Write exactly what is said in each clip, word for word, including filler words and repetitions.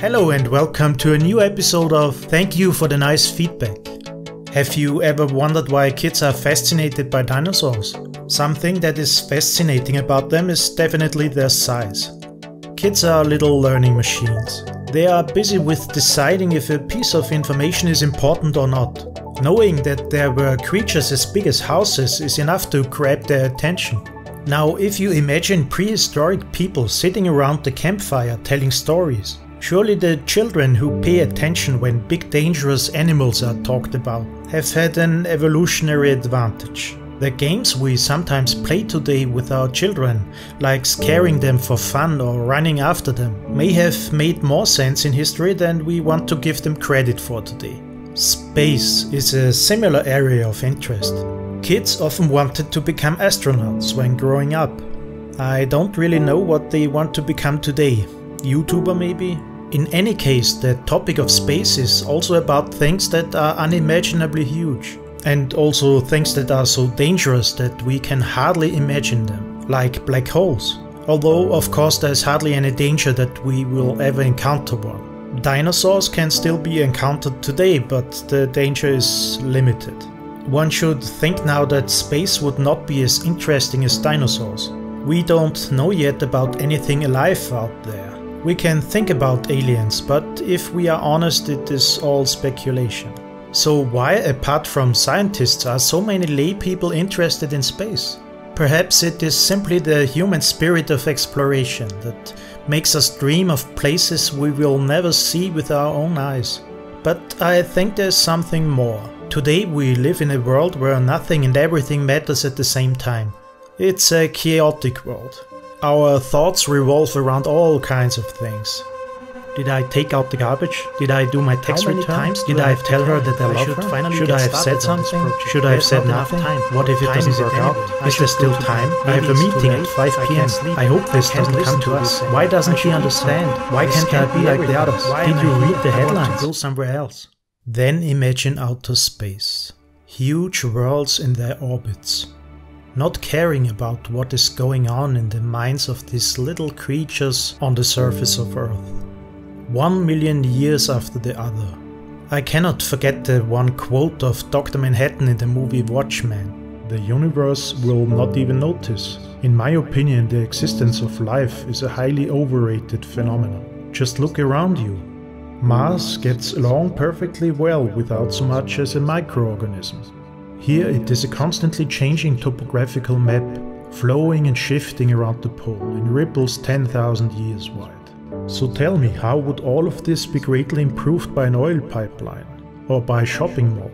Hello and welcome to a new episode of Thank You for the Nice Feedback. Have you ever wondered why kids are fascinated by dinosaurs? Something that is fascinating about them is definitely their size. Kids are little learning machines. They are busy with deciding if a piece of information is important or not. Knowing that there were creatures as big as houses is enough to grab their attention. Now, if you imagine prehistoric people sitting around the campfire telling stories, surely the children who pay attention when big dangerous animals are talked about have had an evolutionary advantage. The games we sometimes play today with our children, like scaring them for fun or running after them, may have made more sense in history than we want to give them credit for today. Space is a similar area of interest. Kids often wanted to become astronauts when growing up. I don't really know what they want to become today. YouTuber maybe? In any case, the topic of space is also about things that are unimaginably huge. And also things that are so dangerous that we can hardly imagine them, like black holes. Although of course there's hardly any danger that we will ever encounter one. Dinosaurs can still be encountered today, but the danger is limited. One should think now that space would not be as interesting as dinosaurs. We don't know yet about anything alive out there. We can think about aliens, but if we are honest, it is all speculation. So why, apart from scientists, are so many lay people interested in space? Perhaps it is simply the human spirit of exploration that makes us dream of places we will never see with our own eyes. But I think there's something more. Today we live in a world where nothing and everything matters at the same time. It's a chaotic world. Our thoughts revolve around all kinds of things. Did I take out the garbage? Did I do my tax return? Did I tell her that I love her? Should I have said something? Should I have said nothing? What if it doesn't work out? Is there still time? I have a meeting at five p m I hope this doesn't come to us. Why doesn't she understand? Why can't I be like the others? Did you read the headlines? Go somewhere else. Then imagine outer space. Huge worlds in their orbits. Not caring about what is going on in the minds of these little creatures on the surface of Earth. One million years after the other. I cannot forget the one quote of Doctor Manhattan in the movie Watchmen. The universe will not even notice. In my opinion, the existence of life is a highly overrated phenomenon. Just look around you. Mars gets along perfectly well without so much as a microorganism. Here it is a constantly changing topographical map, flowing and shifting around the pole in ripples ten thousand years wide. So tell me, how would all of this be greatly improved by an oil pipeline? Or by a shopping mall?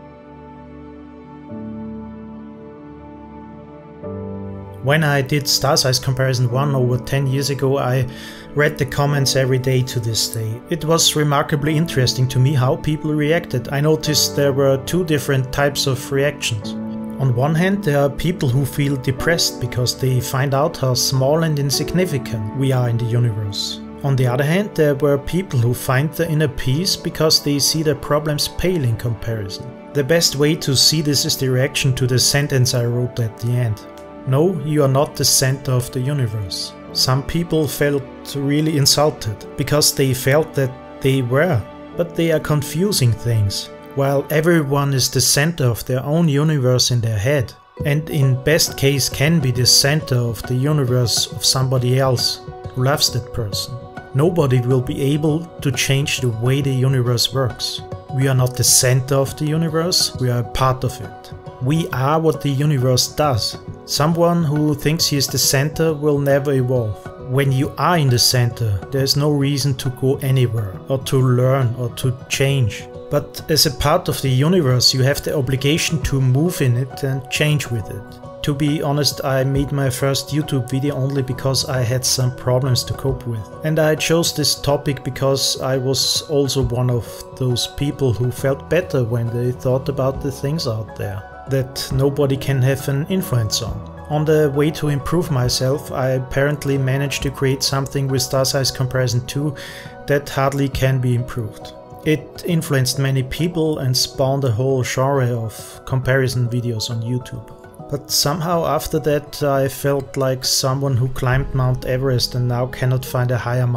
When I did Star Size Comparison one over ten years ago, I read the comments every day to this day. It was remarkably interesting to me how people reacted. I noticed there were two different types of reactions. On one hand, there are people who feel depressed because they find out how small and insignificant we are in the universe. On the other hand, there were people who find the inner peace because they see their problems pale in comparison. The best way to see this is the reaction to the sentence I wrote at the end. No, you are not the center of the universe. Some people felt really insulted because they felt that they were, but they are confusing things. While everyone is the center of their own universe in their head, and in best case can be the center of the universe of somebody else who loves that person. Nobody will be able to change the way the universe works. We are not the center of the universe, we are a part of it. We are what the universe does. Someone who thinks he is the center will never evolve. When you are in the center, there is no reason to go anywhere, or to learn, or to change. But as a part of the universe, you have the obligation to move in it and change with it. To be honest, I made my first YouTube video only because I had some problems to cope with. And I chose this topic because I was also one of those people who felt better when they thought about the things out there that nobody can have an influence on. On the way to improve myself, I apparently managed to create something with Star Size Comparison two that hardly can be improved. It influenced many people and spawned a whole genre of comparison videos on YouTube. But somehow after that I felt like someone who climbed Mount Everest and now cannot find a higher mountain.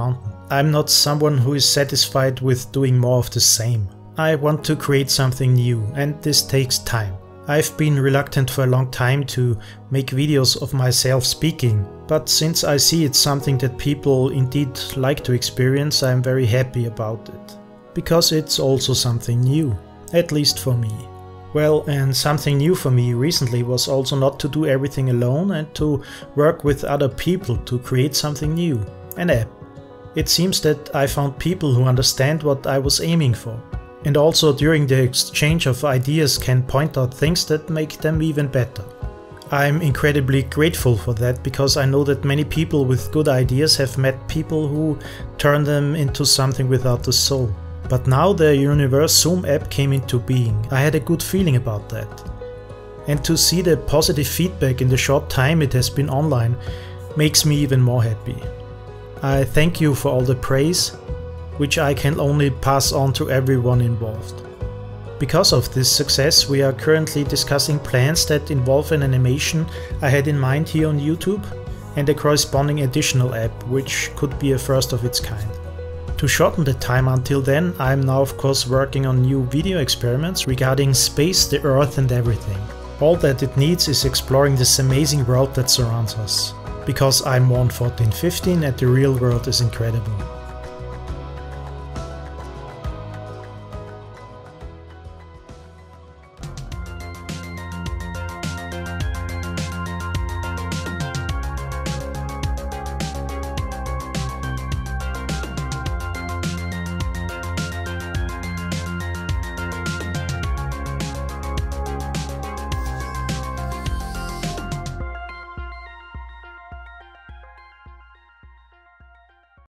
I'm not someone who is satisfied with doing more of the same. I want to create something new, and this takes time. I've been reluctant for a long time to make videos of myself speaking, but since I see it's something that people indeed like to experience, I'm very happy about it. Because it's also something new, at least for me. Well, and something new for me recently was also not to do everything alone and to work with other people to create something new, an app. It seems that I found people who understand what I was aiming for. And also during the exchange of ideas can point out things that make them even better. I'm incredibly grateful for that because I know that many people with good ideas have met people who turn them into something without a soul. But now the UniverZoom app came into being. I had a good feeling about that. And to see the positive feedback in the short time it has been online makes me even more happy. I thank you for all the praise, which I can only pass on to everyone involved. Because of this success, we are currently discussing plans that involve an animation I had in mind here on YouTube and a corresponding additional app, which could be a first of its kind. To shorten the time until then, I am now of course working on new video experiments regarding space, the Earth and everything. All that it needs is exploring this amazing world that surrounds us. Because I'm one fourteen fifteen and the real world is incredible.